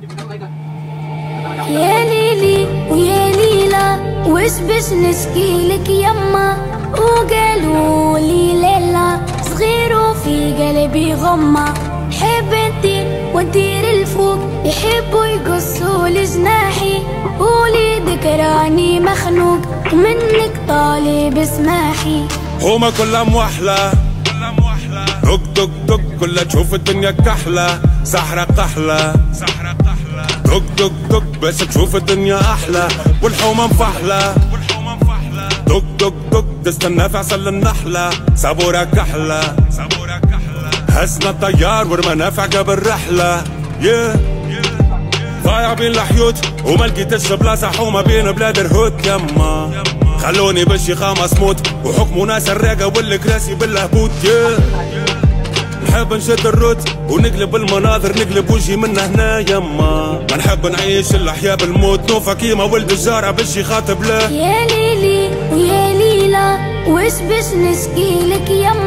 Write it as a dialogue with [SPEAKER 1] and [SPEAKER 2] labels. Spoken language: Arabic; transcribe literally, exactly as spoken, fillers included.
[SPEAKER 1] يا ليلي ويا ليلى وش بش نشكيلك يما، وقالوا لي ليلى صغير وفي قلبي غمة، حب انتي وندير الفوق يحبوا يقصوا لجناحي، قولي ذكراني مخنوق منك طالب اسماحي.
[SPEAKER 2] هما كلها موحلة دق دق دق كلها تشوف الدنيا كحلة، سحرة قحلة دق دق دق باش تشوف الدنيا أحلى، والحومة مفحلة دق دق دق تستنى في عسل النحلة، صبورة كحلة هزنا الطيار ورمانا في عقب الرحلة. yeah. ضايع بين الحيوت وما لقيتش بلاصة، حومة بين بلاد الهوت يما، خلوني بالشيخة مصموت وحكموا ناس الراقة والكراسي بالهبوط. yeah. نحب نشد الروت ونقلب المناظر، نقلب وجهي من هنا يما، ما نحب نعيش الاحياء بالموت، نوفا كيما ولد الجارة بالشي خاطب له.
[SPEAKER 1] يا ليلي ويا ليلى وش بش نشكيلك يما،